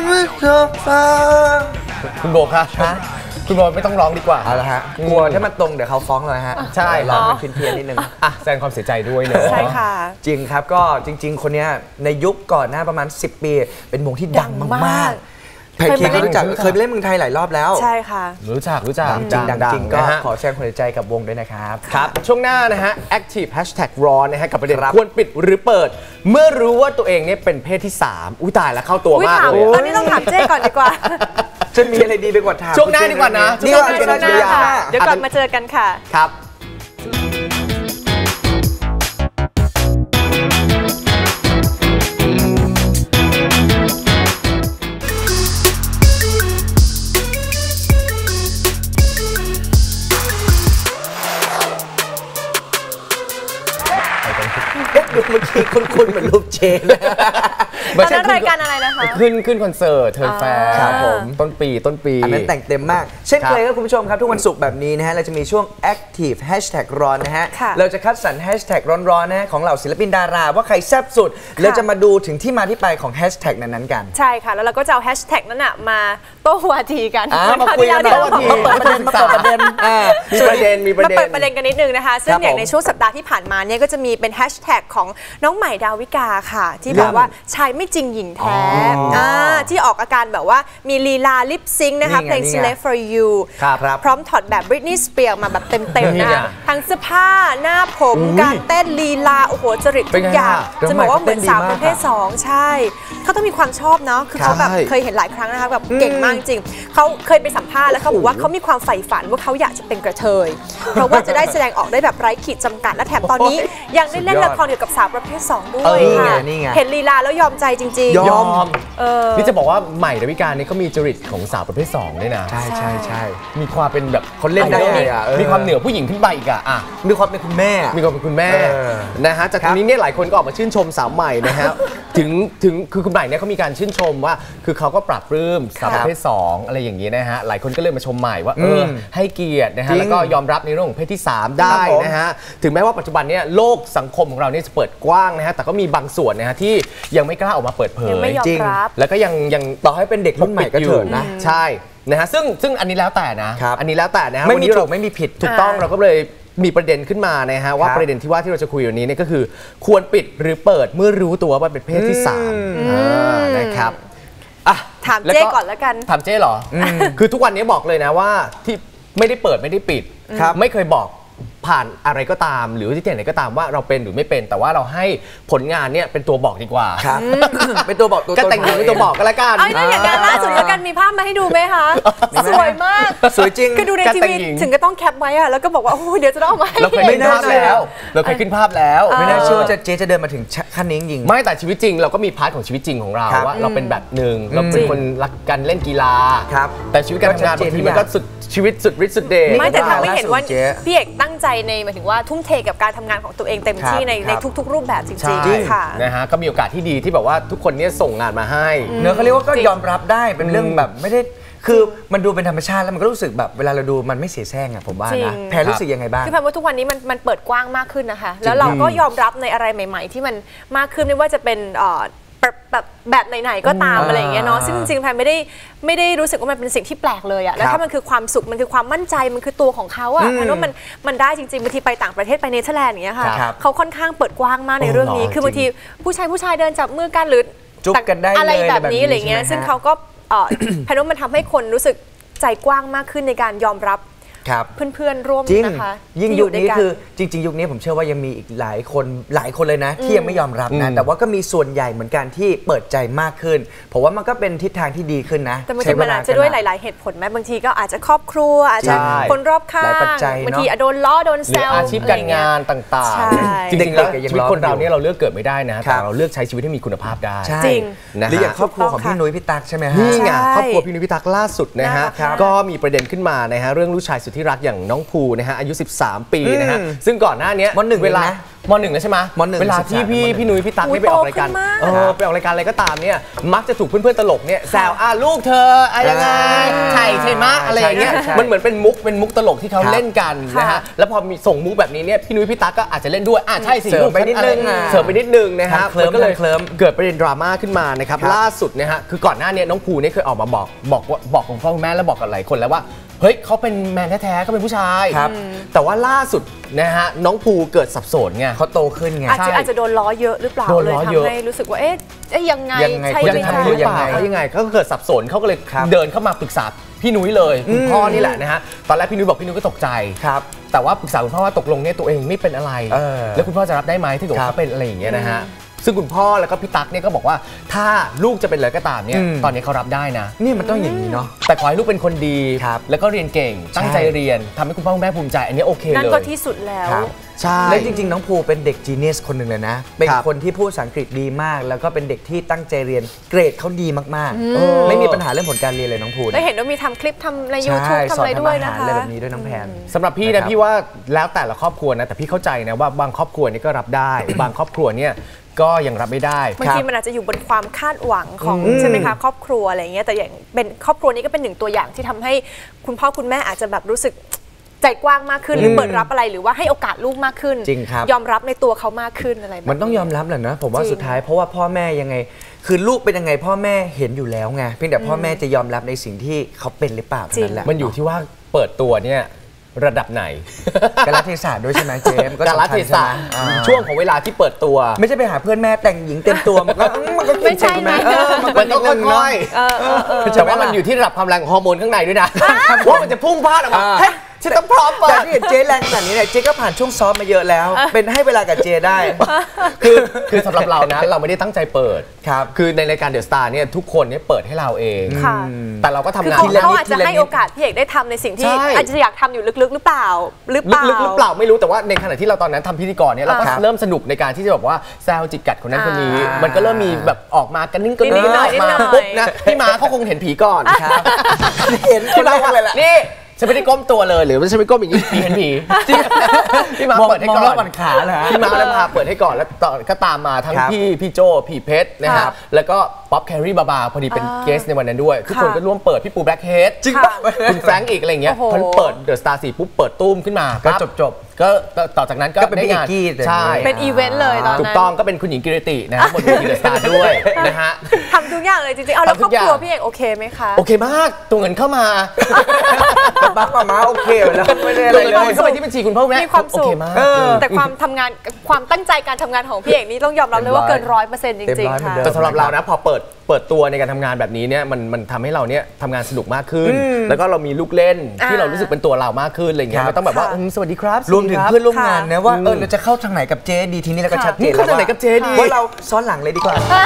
คุณโบคะคุณโบไม่ต้องร้องดีกว่าเอาละฮะกลัวถ้ามันตรงเดี๋ยวเขาฟ้องเลยฮะใช่ร้องเป็นเพี้ยนนิดนึงอ่ะแสดงความเสียใจด้วยเนอะใช่ค่ะจริงครับก็จริงๆคนนี้ในยุคก่อนหน้าประมาณสิบปีเป็นวงที่ดังมากๆแพนเค้กรู้จักเคยไปเล่นเมืองไทยหลายรอบแล้วใช่ค่ะรู้จักรู้จักจริงดังจริงก็ขอแสดงความเสียใจกับวงด้วยนะครับครับช่วงหน้านะฮะ Active Hashtag ร้อนนะฮะกับประเด็นควรปิดหรือเปิดเมื่อรู้ว่าตัวเองเนี่ยเป็นเพศที่สามอุ้ยตายแล้วเข้าตัวมากเลยตอนนี้ต้องถามเจ้ก่อนดีกว่าจะมีอะไรดีไปกว่าถามช่วงหน้าดีกว่านะช่วงหน้าช่วงหน้าค่ะเดี๋ยวก่อนมาเจอกันค่ะครับเมื่อกี้คุณๆเหมือนรูปเจนตอนนั้นรายการอะไรนะคะขึ้นขึ้นคอนเสิร์ตเทิร์นแฟร์ครับผมต้นปีต้นปีอันนั้นแต่งเต็มมากเช่นเคยครับคุณผู้ชมครับทุกวันศุกร์แบบนี้นะฮะเราจะมีช่วง Active Hashtag ร้อนนะฮะเราจะคัดสรร Hashtag ร้อนๆนะฮะของเหล่าศิลปินดาราว่าใครแซ่บสุดเราจะมาดูถึงที่มาที่ไปของ Hashtag นั้นๆกันใช่ค่ะแล้วเราก็จะเอา Hashtag นั้นน่ะมาโต้วาทีกันมาคุยกันโต้วาทีมาเปิดประเด็นมาเปิดประเด็นมีประเด็นมีประเด็นมาเปิดประเด็นกันนิดนึงนะคะซึ่งอย่างในช่วงสัปดาห์ที่ผ่านมาเนี่ยก็จะมีเป็น Hashtag ของน้องใหม่ดาวิกาค่ะที่บอกว่าชายไม่จริงหญิงแท้ที่ออกอาการแบบว่ามีลีลาลิปซิงค์นะคะเพลง Slave for You พร้อมถอดแบบ Britney Spears มาแบบเต็มๆนะทั้งเสื้อผ้าหน้าผมการเต้นลีลาโอ้โหจริตทุกอย่างจะบอกว่าเหมือนสาวประเภทสองใช่เขาต้องมีความชอบเนาะคือเขาแบบเคยเห็นหลายครั้งนะคะแบบเก่งมากจริงเขาเคยไปสัมภาษณ์แล้วเขาบอกว่าเขามีความใฝ่ฝันว่าเขาอยากจะเป็นกระเทยเพราะว่าจะได้แสดงออกได้แบบไร้ขีดจำกัดและแถมตอนนี้ยังได้เล่นละครเกี่ยวกับสาวประเภทสองด้วยค่ะเห็นลีลาแล้วยอมใจจริงๆยอมเออนี่จะบอกว่าใหม่ดาวิกานี่ก็มีจริตของสาวประเภทสองด้วยนะใช่ใช่ใช่มีความเป็นแบบคนเล่นได้มีอะเออมีความเหนือผู้หญิงขึ้นไปอีกอะอ่ะมีความเป็นคุณแม่มีความเป็นคุณแม่เออนะฮะจากตรงนี้เนี่ยหลายคนก็ออกมาชื่นชมสาวใหม่นะฮะ ถึงถึงคือคุณใหม่เนี่ยเขามีการชื่นชมว่าคือเขาก็ปรับปลื้มสาวประเภทสองอะไรอย่างนี้นะฮะหลายคนก็เลยมาชมใหม่ว่าเออให้เกียรตินะฮะจริงแล้วก็ยอมรับในเรื่องของเพศที่สามได้ครับผมนะฮะถึงแม้ว่าปัจจุบันเนี่ยโลกสังคมของเราเนี่ยจะเปิดกว้างนะฮะแต่ก็มีบางส่วนนะฮะที่ยังไม่กล้าออกมาเปิดเผยยังไม่ยอมจริงรับแล้วก็ยังยังต่อให้เป็นเด็กรุ่นใหม่ก็เถิดนะใช่นะฮะซึ่งซึ่งอันนี้แล้วแต่นะครับอันนี้แล้วแต่นะฮะไม่มีวันนี้ถูเรากไม่มีผิดถูกต้องเราก็เลยมีประเด็นขึ้นมานะฮะว่าครับประเด็นที่ว่าที่เราจะคุยวันนี้เนี่ยก็คือ ควรปิดหรือเปิดเมื่อรู้ตัวว่าเป็นเพศที่สามอ่านะครับอ่ะถามแล้วเจ้ก่อนแล้วกันถามเจ้เหรออคือทุกวันนี้บอกเลยนะว่าที่ไม่ได้เปิดไม่ได้ปิดครับไม่เคยบอกผ่านอะไรก็ตาม หรือที่ไหนก็ตามว่าเราเป็นหรือไม่เป็น แต่ว่าเราให้ผลงานเนี่ยเป็นตัวบอกดีกว่าครับ เป็นตัวบอกตัวตนก็แต่งหญิงเป็นตัวบอกก็แล้วกันเอ้ยนั่นอย่างงานล่าสุดแล้วกันมีภาพมาให้ดูไหมคะ สวยมากสวยจริงคือดูในการทีแต่งวีหญิงถึงก็ต้องแคปไว้อะแล้วก็บอกว่าโอ้โหเดี๋ยวจะต้องเอามาให้เราเคยเห็ขึ้นนภาพแล้ว เราเคยขึ้นภาพแล้วไม่น่าเชื่อว่าจะเจ๊จะเดินมาถึงขั้นนี้จริงไม่แต่ชีวิตจริงเราก็มีพาร์ทของชีวิตจริงของเราครับว่าเราเป็นแบบหนึ่งเราเป็นคนรักกันเล่นกีฬาครับแต่ชีวิตการทำงานก็ชัดเจนบางทีมันก็สุดชีวิตสุดฤทธิ์สุดเดชไม่แต่ทำให้เห็นว่าเจ๊พี่เอกตั้งใจในหมายถึงว่าทุ่มเทกับการทำงานของตัวเองเต็มที่ในครับในทุกๆ รูปแบบจใช่ริงๆค่ะนะฮะก็มีโอกาสที่ดีที่แบบว่าทุกคนเนี่ยส่งงานมาให้เนื้อะเขาเรียกว่าก็จริงยอมรับได้เป็นเรื่องแบบไม่ได้คือมันดูเป็นธรรมชาติแล้วมันก็รู้สึกแบบเวลาเราดูมันไม่เสียแซงอะผมว่าจรินะงแพรรู้สึกยังไงบ้างคือแพรว่าทุกวันนี้มันมันเปิดกว้างมากขึ้นนะคะ แล้วเราก็ยอมรับในอะไรใหม่ ๆ ที่มันมากขึ้นไม่ว่าจะเป็นเอ่อแบบแบบแบบไหนๆก็ตามอืมอะไรอย่างเงี้ยเนาะซึ่งจริงๆแพรไม่ได้ไม่ได้รู้สึกว่ามันเป็นสิ่งที่แปลกเลยอะแล้วครับถ้ามันคือความสุขมันคือความมั่นใจมันคือตัวของเขาอะอืมแพรว่ามันมันได้จริงๆบางทีไปต่างประเทศไปเนเธอร์แลนด์อย่างเงี้ยค่ะครับเขาค่อนข้างเปิดกว้างมากในเรื่องนี้โอ้หรอคือบางทีผู้ชายผู้ชายเดินจับมือกันหรือจุ๊บกันได้เลยอะไรแบบนี้อะไรแบบนี้อะไรเงี้ยใช่ไหมฮะซึ่งเขาก็เอ่อ แพรว่ามันทำให้คนรู้สึกใจกว้างมากขึ้นในการยอมรับครับเพื่อนๆร่วมจริงนะคะยิ่งที่ยุคนี้ด้วกัคือจริง ๆ ยุคนี้ผมเชื่อว่ายังมีอีกหลายคนหลายคนเลยนะ ที่ยังไม่ยอมรับนะอืมแต่ว่าก็มีส่วนใหญ่เหมือนกันที่เปิดใจมากขึ้นผมว่ามันก็เป็นทิศทางที่ดีขึ้นนะแต่บางทีใช้เวมันลาอาจจะด้วยหลาย ๆ เหตุผลไหมบางทีก็อาจจะครอบครัวอาจจะใช่คนรอบข้าหลายงปัจจัยเนอะบางทีอาจโดนล้อโดนหแซรือวอาชีพการงานต่างใช่ๆ จริงๆแล้วเด็กๆยังชีวิตคนเรารออยู่เนี่ยเราเลือกเกิดไม่ได้นะครัแต่บเราเลือกใช้ชีวิตให้มีคุณภาพได้ใช่จริงนะฮะหรืออย่างครอบครัวของถูกต้องพี่ค่ะนุ้ยพี่ตั๊กใช่ไหมฮะนี่ไงใช่ครอบครัวพี่นุ้ยพี่ตั๊กล่าสุดนะฮะครับก็มีประเด็นขึ้นมานะฮะเรื่องลูกชายสุดที่รักอย่างน้องภูนะฮะอายุสิบสามปีนะฮะอืมซึ่งก่อนหน้านี้มหนึ่งเวลาเองนะมหนึ่งแล้วใช่ไหมมหนึ่งเวลาที่พี่สิบสามพี่นุ้ยพี่ตั๊กอุ๊ยนี่ไปออกรายการโตขึ้นมากเออไปออกรายการอะไรก็ตามเนี่ยมักจะถูกเพื่อนๆตลกเนี่ยแซวอ่ะลูกเธออะไรยังไงใช่ใช่มะอะไรอย่างเงี้ยใช่ใช่มันเหมือนเป็นมุกเป็นมุกตลกที่เขาครับเล่นกันนะฮะแล้วพอมีส่งมุกแบบนี้เนี่ยพี่นุ้ยพี่ตั๊กก็อาจจะเล่นด้วยอ่ะใช่สิเสริมลูกไปนิดนึงอะไรอ่ะเสริมไปนิดนึงนะฮะทำเคลิ้มมันก็เลยทำเคลิ้มเกิดประเด็นดราม่าขึ้นมานะครับครับล่าสุดนะฮะคือก่อนหน้าเนี้น้องภูเนี่ยเคยออกมาบอกบอกว่าบอกของพ่อคุณแม่แล้วบอกกับหลายคนแล้วว่าเฮ้ยเขาเป็นแมนแท้ๆเขาเป็นผู้ชายครับแต่ว่าล่าสุดนะฮะน้องภูเกิดสับสนไงเขาโตขึ้นไงอาจจะใช่อาจจะโดนล้อเยอะหรือเปล่าโดนเลยล้อเยอะทำให้รู้สึกว่าเอ๊ะเอ๊ะยังไงยังไงใช่ควรไม่จะใช่ทำหรือเปล่ายังไงเขายังไงเขาเกิดสับสนเขาก็เลยครับเดินเข้ามาปรึกษาพี่นุ้ยเลยคุณพ่อนี่แหละนะฮะตอนแรกพี่นุ้ยบอกพี่นุ้ยก็ตกใจครับแต่ว่าปรึกษาคุณพ่อว่าตกลงเนี่ยตัวเองไม่เป็นอะไรเออแล้วคุณพ่อจะรับได้ไหมถ้าเกิดว่าครับเขาเป็นอะไรอย่างเงี้ยนะฮะซึ่งคุณพ่อแล้วก็พี่ตั๊กเนี่ยก็บอกว่าถ้าลูกจะเป็นอะไรก็ตามเนี่ยอืมตอนนี้เขารับได้นะนี่มันต้องอย่างนี้เนาะแต่ขอให้ลูกเป็นคนดีครับแล้วก็เรียนเก่งตั้งใจเรียนทำให้คุณพ่อคุณแม่ภูมิใจอันนี้โอเคนั่นเลยก็ที่สุดแล้วครับใช่และจริง ๆ น้องภูเป็นเด็กจีเนียสคนหนึ่งเลยนะ เป็นครับคนที่พูดภาษาอังกฤษดีมาก แล้วก็เป็นเด็กที่ตั้งใจเรียนเกรดเขาดีมากเออๆ ไม่มีปัญหาเรื่องผลการเรียนเลยน้องภูได้เห็นว่ามีทำคลิปทำใน YouTube ทำอะไรด้วยนะคะอะไรแบบนี้ด้วยน้องแพนสำหรับพี่นะครันะบพี่ว่าแล้วแต่ละครอบครัวนะแต่พี่เข้าใจนะว่าบางครอบครัวนี่ก็รับได้ บางครอบครัวเนี่ยก็ยังรับไม่ได้บางทีมันอาจจะอยู่บนความคาดหวังของใช่ไหมคะครอบครัวอะไรเงี้ยแต่อย่างเป็นครอบครัวนี้ก็เป็นหนึ่งตัวอย่างที่ทำให้คุณพ่อคุณแม่อาจจะแบบรู้สึกใจกว้างมากขึ้นหรือเปิดรับอะไรหรือว่าให้โอกาสลูกมากขึ้นจริงครับยอมรับในตัวเขามากขึ้นอะไรแบบมันต้องยอมรับแหละนะผมว่าจริงสุดท้ายเพราะว่าพ่อแม่ยังไง คือลูกเป็นยังไงพ่อแม่เห็นอยู่แล้วไงเพียงแต่พ่อแม่จะยอมรับในสิ่งที่เขาเป็นหรือเปล่าเท่านั้นแหละมันอยู่ที่ว่าเปิดตัวเนี่ยระดับไหนกาลเทศะด้วยใช่ไหมเจมส์ก็กาลสำคัญเทใช่ศะไหมอ่าช่วงของเวลาที่เปิดตัวไม่ใช่ไปหาเพื่อนแม่แต่งหญิงเต็มตัวมันก็มันก็ไม่ใช่ไหมเออมันก็มันต้องนิดนึงค่เนาะอยเออเออเออๆแต่ว่ามันอยู่ที่ระดับความแรงของฮอร์โมนข้างในด้วยนะว่ามันจะพุ่งพลาดออกมาอ่าเฮ้ยฉันต้องพร้อมเปิแต่ดที่เห็นเจ๊แรงขนาดนี้เนี่ยเจ๊ก็ผ่านช่วงซ้อมมาเยอะแล้ว เป็นให้เวลากับเจ๊ได้คือคือสำหรับเรานะเราไม่ได้ตั้งใจเปิดครับคือในรายการเดอะสตาร์เนี่ยทุกคนเนี่ยเปิดให้เราเองค่ะแต่เราก็ทำานคืองเขาทีละเขานิดอาจทีจะละให้นิโอดกาสพี่เอกได้ทำในสิ่งที่ใช่อาจจะอยากทำอยู่ลึกๆหรือเปล่าหรือเปล่าลึกๆหรือเปล่าไม่รู้แต่ว่าในขณะที่เราตอนนั้นทำพิธีกรเนี่ยเราก็ครับเริ่มสนุกในการที่จะแบบว่าแซวจิกกัดคนนั้นคนนี้อ่ามัมันก็เริ่มมีแบบออกมากันนิ่งกันนิดๆหน่อยออกมานิดหน่อยปุ๊บนะพี่ม้าเขาคงเห็นผีก่อนครับเห็นคนแรกเลยแหละนี่ฉันไม่ได้ก้มตัวเลยหรือว่าฉันไม่ก้มอย่างนี้ผีเห็นผีจริงพี่ม้าเปิดให้ก่อนมองรอบวันขาเหรอฮะพี่ม้าแล้วพาเปิดให้ก่อนแล้วต่อก็ตามมาทั้งครับพี่พี่โจพี่เพชรนะครัฮะบแล้วก็ป๊อปแครีบาบาพอดีเป็นอ่าเกสในวันนั้นด้วย ทุกคนค่ะก็ร่วมเปิดพี่ปูแบล็คเฮดจริงป่ะคุณแฟรงก์อีกอะไรอย่างเงี้ยโอ้โหพอเปิดเดอะสตาร์สี่ปุ๊บเปิดตุ้มขึ้นมาก็ปั๊จบจบก็ต่อจากนั้นก็ก็เป็นได้พี่งานเอกกี้แต่ใช่เป็นอีเวนต์เลยตอนนั้นถูกต้องก็เป็นคุณหญิงกิรตินะฮะบนเวทีเดอะสตาร์ด้วยนะฮะทำทุกอย่างเลยจริงๆ เอาแล้วทำคทุรอบกอย่างครัวพี่เอกโอเคไหมคะโอเคมากตัวเงินเข้ามาแต่บ้าป้าม้าโอเคแล้วไม่ได้อะตัไรวเงินเลยเข้าไปที่บัญชีคุณพ่อแม่มีความโอสุขเคมากเออแต่ความทำงานความตั้งใจการทำงานของพี่เอกนี่ต้องยอมรับเลยว่าเกินร้อยเปอร์เซ็นต์จเต็มริงร้อยๆเหมือนค่ะเดิมแต่สำหรับเรานะพอเปิดเปิดตัวในการทำงานแบบนี้เนี่ยมันมันทำให้เราเนี่ยทำงานสนุกมากขึ้น แล้วก็เรามีลูกเล่นที่อ่าเรารู้สึกเป็นตัวเรามากขึ้นอะไรเงี้ยครับไม่ต้องแบบว่าค่ะอืมสวัสดีครับรวมถึงสสดีคบเพื่อนร่วมงานนะว่าอืมเออเราจะเข้าทางไหนกับเจ๊ดีทีนี้เราก็ค่ะชัดเจนเข้าทางไหนกับเจ๊ดีว่าเราซ้อนหลังเลยดีกว่าอ่ะ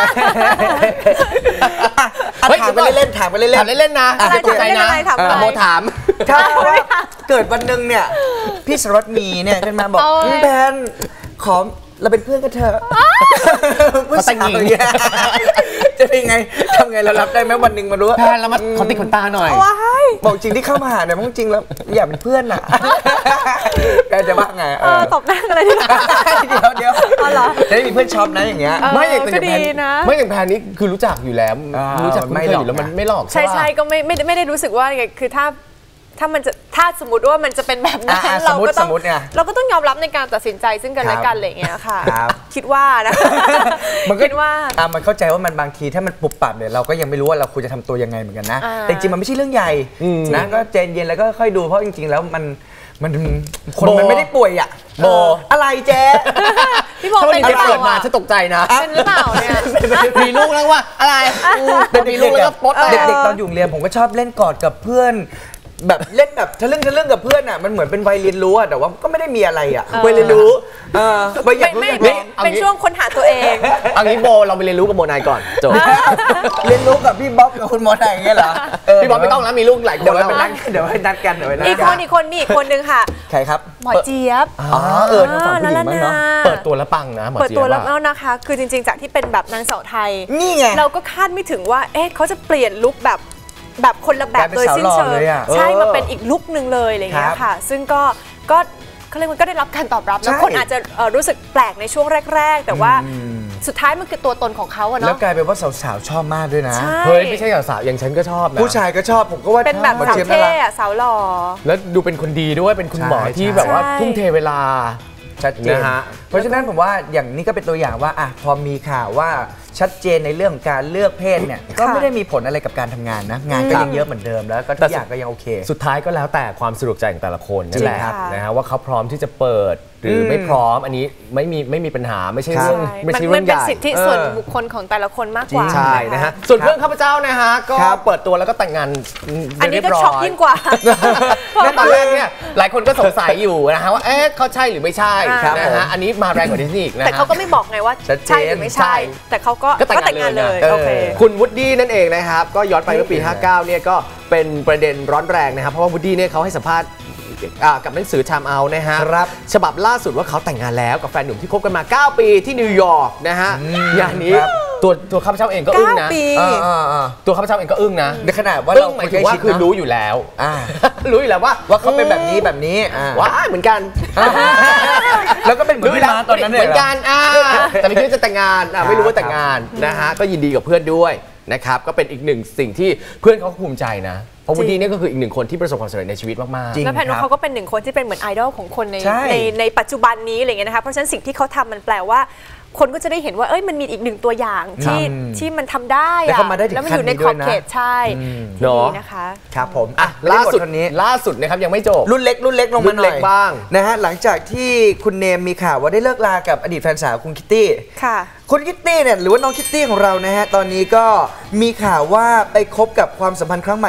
อ่ะเฮ้ยถามไปเล่นๆถามไปเล่นถามเล่นๆนะอะไรไม่ตกใจนะถามเล่นๆอะไรถามอะไรโมถามๆถ้าว่าเกิดวันหนึ่งเนี่ยพี่สรสมีเนี่ยขึ้นมาบอกโอ้ยแบนขอเราเป็นเพื่อนกันเถอะเขาแต่งหญิงผู้สาวเนี่ยจะเป็นไงทำไงเรารับได้ไหมวันหนึ่งมารู้ว่าแพนแล้วมาขอติดขนตาหน่อยว้ายบอกจริงที่เข้ามาหาเนี่ยมันจริงแล้วอยากเป็นเพื่อนน่ะแกจะว่าไงเออตบหน้ากันเลยดีกว่าเดี๋ยวเดี๋ยวอ๋อเหรอจะได้มีเพื่อนช็อปนะอย่างเงี้ยเออไม่อย่างก็แต่อย่างแพนดีนะไม่อย่างแพนนี้คือรู้จักอยู่แล้วอ่ารู้รู้จักคุ้นไม่เคยหลอกอยู่แล้วมันนะไม่หลอกใช่ปะใช่ก็ไม่ไม่ได้ไม่ได้รู้สึกว่าไงคือถ้าถ้ามันจะถ้าสมมติว่ามันจะเป็นแบบนั้นอ่าเราก็ต้สอมงมุติไงเราก็ต้องยอมรับในการตัดสินใจซึ่งกันและกันอะไรอย่างเงี้ยค่ะครับคิดว่านะมันก็คิดว่าอ่ะมันเข้าใจว่ามันบางทีถ้ามันปุบปับเนี่ยเราก็ยังไม่รู้ว่าเราควรจะทำตัวยังไงเหมือนกันนะอ่าแต่จริงๆมันไม่ใช่เรื่องใหญ่อืมนะก็ใจเย็นแล้วก็ค่อยดูเพราะจริงๆแล้วมันมันคนโบมันไม่ได้ป่วยอ่ะโบอะไรเจ๊พี่โบถ้าเป็นมันหรือเปเปิดมาล่าฉันตกใจนะเป็นหรือเปล่าเนี่ยมีลูกแล้วว่าอะไรแต่มีลูกแล้วก็โป๊ะแตกเด็กๆตอนอยู่โรงเรียนผมก็ชอบเล่นกอดกับเพื่อน แบบเล่นแบบทะลึ่งทะลึ่งกับเพื่อนอ่ะมันเหมือนเป็นวัยเรียนรู้อ่ะแต่ว่าก็ไม่ได้มีอะไรอ่ะวัยเรียนรู้เออวัยอยากรู้ไม่อยากไม่ลองเอางี้เป็นช่วงค้นหาตัวเองเอางี้โบเราไปเรียนรู้กับโมนายก่อนจบเรียนรู้กับพี่บ๊อบกับคุณหมอไหนอย่างเงี้ยเหรอเพี่บอลไม่ต้องแล้วมีลูกหลายคเดี๋ยนวแล้วไว้ไปนัดกันเดี๋ยวไว้นัดกันเดี๋ยวไว้นัดอีกกัคนอีกคนนี่อีกคนนึงค่ะใครครับหมอเจี๊ยบอ๋อเออทางฝั่งผู้หญิงบ้างเนาะเปิดตัวแล้วปังนะหมอเปิดเจี๊ยตัวบแล้วอะนะคะ คือจริงๆ จากที่เป็นแบบนางสาวไทยนี่ไงเราก็คาดไม่ถึงว่า เอ๊ะเขาจะเปลี่ยนลุคแบบแบบคนละแบบโดยสิ้นเชิงกลายเป็นสาวหล่อเลยอะใช่เออมาเป็นอีกลุคหนึ่งเลยอะไรอย่างเงี้ครัยบค่ะ ซึ่งก็ก็เขาเรียกว่าก็ได้รับการตอบรับแล้วใช่คนอาจจะเอ่อรู้สึกแปลกในช่วงแรก ๆ แต่ว่าสุดท้ายมันคือตัวตนของเขาอะแล้วเนาะกลายเป็นว่าสาวๆชอบมากด้วยนะใช่เฮ้ยไม่ใช่สาวๆอย่างฉันก็ชอบนะผู้ชายก็ชอบผมก็ว่าเป็นแบบชอสาวจี๊ยเท่น่รักอะสาวหล่อแล้วดูเป็นคนดีด้วยเป็นคุณหมอใช่ที่แบบว่าใช่ทุ่มเทเวลาชัดเจนนะฮะเพราะฉะนั้นผมว่าอย่างนี้ก็เป็นตัวอย่างว่าอ่ะพอมีข่าวว่าชัดเจนในเรื่องของการเลือกเพศเนี่ยก็ไม่ได้มีผลอะไรกับการทำงานนะงานก็ยังเยอะเหมือนเดิมแล้วก็ทุกอย่างก็ยังโอเคสุดท้ายก็แล้วแต่ความสะดวกใจของแต่ละคนนั่นแหละจริงค่ะนะฮะว่าเขาพร้อมที่จะเปิดหรืออมไม่พร้อมอันนี้ไม่มีไม่มีปัญหาไม่ใช่ครับเรื่องใช่ไม่มันใช่มัเรื่นองใหเป็นญ่สิทธิส่วนบุคคลของแต่ละคนมากกว่าใช่นะฮะส่วนเพื่อนข้าพเจ้านะฮะก็ครับเปิดตัวแล้วก็แต่งงานอันนี้เรียก็บร้ช็อกอยยิ่งกว่าแน่ตอนแรกเนี่ยหลายคนก็สงสัยอยู่นะฮะว่าเอ๊ะเขาใช่หรือไม่ใช่ครับนะผมฮะอันนี้มาแรงกว่านี้อีกนะฮะแต่เขาก็ไม่บอกไงว่าชัดเจนใช่หรือไม่ใช่ แต่เขาก็ก็แต่งงานเลยโอเคคุณวูดดี้นั่นเองนะครับก็ย้อนไปเมื่อปี ห้าเก้า เนี่ยก็เป็นประเด็นร้อนแรงนะครับเพราะว่าวูดดี้เนี่ยเขาให้สัมภาษณ์อ่ากับหนังสือ Time Out นะฮะครับฉบับล่าสุดว่าเขาแต่งงานแล้วกับแฟนหนุ่มที่คบกันมา เก้า ปีที่นิวยอร์กนะฮะอย่างนี้ครับตัวตัวข้าพเจ้าเองก็อึ้งนะเก้าปีอ่าอ่าอ่าตัวข้าพเจ้าเองก็อึ้งนะในขณะว่าอึ้เรางหมายถึงว่าคือรู้อยู่แล้วอ่ารู้อยู่แล้วว่าว่าเขาเป็นแบบนี้แบบนี้อ่าว้ายเหมือนกันแล้วก็เป็นเหมือนพี่ม้าตอนนั้นเนี่ยเหมือนกันอ่าแต่ไม่คิดว่าจะแต่งงานอ่าไม่รู้ว่าแต่งงานนะฮะก็ยินดีกับเพื่อนด้วยนะครับก็เป็นอีกหนึ่งสิ่งที่เพื่อนเขาภูมิใจนะเพราะวูดดี้เนี่ยก็คืออีกหนึ่งคนที่ประสบความสำเร็จในชีวิตมากๆจริงแล้วแพนว่าเขาก็เป็นหนึ่งคนที่เป็นเหมือนไอดอลของคนในใช่ในในปัจจุบันนี้อะไรเงี้ยนะคะเพราะฉะนั้นสิ่งที่เขาทำมันแปลว่า คนก็จะได้เห็นว่าเอ้ยมันมีอีกหนึ่งตัวอย่างที่อืมที่มันทำได้แล้วอะเขามาได้ถึงแล้วมันอยู่ในขั้นนี้ขด้อวยบนะเขตใช่อืมที่ดีนะคะครับผมอ่ะล่าสุดคนนี้ล่าสุดนะครับยังไม่จบรุ่นเล็กรุ่นเล็กลงมาหน่อยรุ่นเล็กบ้างนะฮะหลังจากที่คุณเนมมีข่าวว่าได้เลิกลากับอดีตแฟนสาวคุณคิตตี้ค่ะคุณคิตตี้เนี่ยหรือว่าน้องคิตตี้ของเรานะฮะตอนนี้ก็มีข่าวว่าไปคบกับความสัมพันธ์ครั้งใหม่ก็คือนาง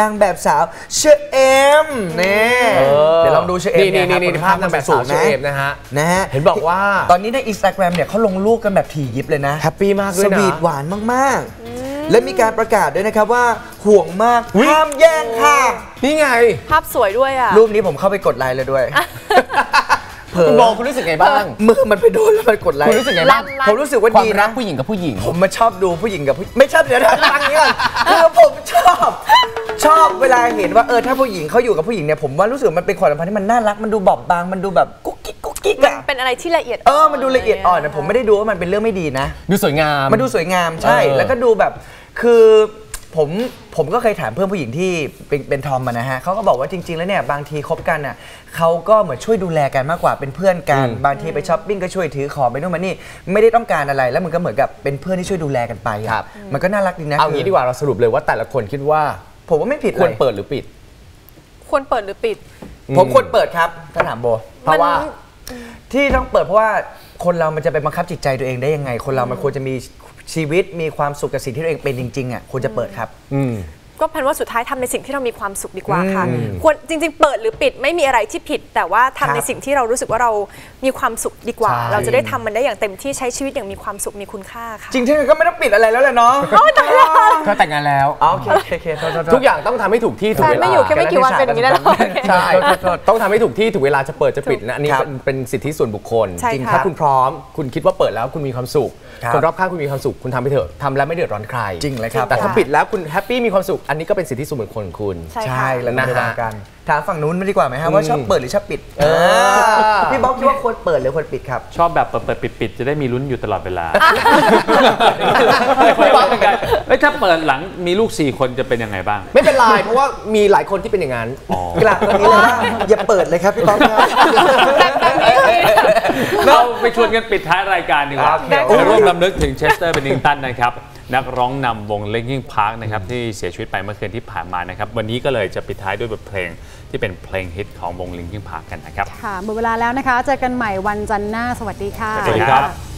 างแบบสาวเชอเอมเนี่ยเดี๋ยวลองดูเชอเอมนี่เนี่ยนี่นี่ภาพนางแบบสาวเชอเอมนะฮะนะฮะเห็นบอกว่าตอนนี้ใน Instagram เนี่ยเขาลงรูปกันแบบถี่ยิบเลยนะแฮปปี้มากเลยสนะวีทหวานมากๆ และมีการประกาศด้วยนะครับว่าห่วงมากห้ามแย่งค่ะนี่ไงภาพสวยด้วยอ่ะรูปนี้ผมเข้าไปกดไลค์เลยด้วยคุณโบคุณรู้สึกไงบ้างมือมันไปโดนแล้วมันกดไลค์คุณรู้สึกไงบ้างผมรู้สึกว่าดีความรันะกผู้หญิงกับผู้หญิงผมมาชอบดูผู้หญิงกับผู้ไม่ชอบเดี๋ยวนะฟังนี้ก่อนคือผมชอบชอบเวลาเห็นว่าเออถ้าผู้หญิงเขาอยู่กับผู้หญิงเนี่ยผมว่ารู้สึกมันเป็นความสัมพันธ์ที่มันน่ารักมันดูบอบบางมันดูแบบกุ๊กกิ๊กกุ๊กกิ๊กมันอะเป็นอะไรที่ละเอียดเออมันดูละเอียดอ่อนนะผมไม่ได้ดูว่ามันเป็นเรื่องไม่ดีนะดูสวยงามมันดูสวยงามใช่เออแล้วก็ดูแบบคือผมผมก็เคยถามเพื่อนผู้หญิงที่เป็นเป็นทอมมานะฮะเขาก็บอกว่าจริง ๆแล้วเนี่ยบางทีคบกันอ่ะเขาก็เหมือนช่วยดูแลกันมากกว่าเป็นเพื่อนกันบางทีไปช้อปปิ้งก็ช่วยถือของไปนู่นมานี่ไม่ได้ต้องการอะไรแล้วมันก็เหมือนกับเป็นเพื่อนที่ช่วยดูแลกันไปอะครับมันก็น่ารักดีนะเอางี้ดีกว่าเราสรุปเลยว่าแต่ละคนคิดว่าผมว่าไม่ผิดควรเลยเปิดหรือปิดควรเปิดหรือปิดผมควรเปิดครับถ้าถามโบเพราะว่าที่ต้องเปิดเพราะว่าคนเรามันจะไปบังคับจิตใจตัวเองได้ยังไง คนเรามันควรจะมีชีวิตมีความสุขกับสิ่งที่ตัวเองเป็นจริงๆอ่ะควรจะเปิดครับอืมก็แพนว่าสุดท้ายทำในสิ่งที่เรามีความสุขดีกว่าค่ะอืมควรจริง ๆ เปิดหรือปิดไม่มีอะไรที่ผิด แต่ว่าทำในสิ่งที่เรารู้สึกว่าเรามีความสุขดีกว่าใช่เราจะได้ทำมันได้อย่างเต็มที่ใช้ชีวิตอย่างมีความสุขมีคุณค่าค่ะจริงๆก็ไม่ต้องปิดอะไรแล้วแหละเนาะก็แต่งงานแล้วโอเคโอเคโอเคโทษโทษโทษทุกอย่างต้องทำให้ถูกที่ถูกแฟเวน ลาไม่อยู่แค่ไม่กี่วันเป็นอย่างนี้แล้วเหรอใช่ต้องทำให้ถูกที่ถูกเวลาจะเปิดจะปิดนะอันนี้ครับเป็นเป็นสิทธิส่วนบุคคลใช่จริงค่ะถ้าคุณพร้อม คุณคิดว่าเปิดแล้วคุณมีความสุขครับคนรอบข้างคุณมีความสุขคุณทำไปเถอะทำแล้วไม่เดือดร้อนใครจริงเลยครับแต่ถ้าปิดแล้วคุณแฮปปี้มีความสุขอันนี้ก็เป็นสิทธิส่วนบุคคลของคุณใช่ใช่ค่ะแล้วนะนะฮะกันถามฝั่งนู้นมาดีกว่าไหมฮะว่าชอบเปิดหรือชอบปิดเออพี่บ๊อบคิดว่าควรเปิดหรือควรปิดครับชอบแบบเปิดเปิดปิดปิดจะได้มีลุ้นอยู่ตลอดเวลาไม่ไม่บอกเหมือนกันเอ้ยถ้าเปิดหลังมีลูกสี่คนจะเป็นยังไงบ้างไม่เป็นไรเพราะว่ามีหลายคนที่เป็นอย่างนั้นกลับตรงนี้เลยว่าอย่าเปิดเลยครับพี่บ๊อบครับเราไปชวนกันปิดท้ายรายการดีกว่าโอเคไปร่วมรำลึกถึงเชสเตอร์เบนนิงตันนะครับนักร้องนำวง Linkin Park นะครับที่เสียชีวิตไปเมื่อคืนที่ผ่านมานะครับวันนี้ก็เลยจะปิดท้ายด้วยบทเพลงที่เป็นเพลงฮิตของวง Linkin Park กันนะครับค่ะหมดเวลาแล้วนะคะ เจอกันใหม่วันจันทร์หน้าสวัสดีค่ะสวัสดีครับ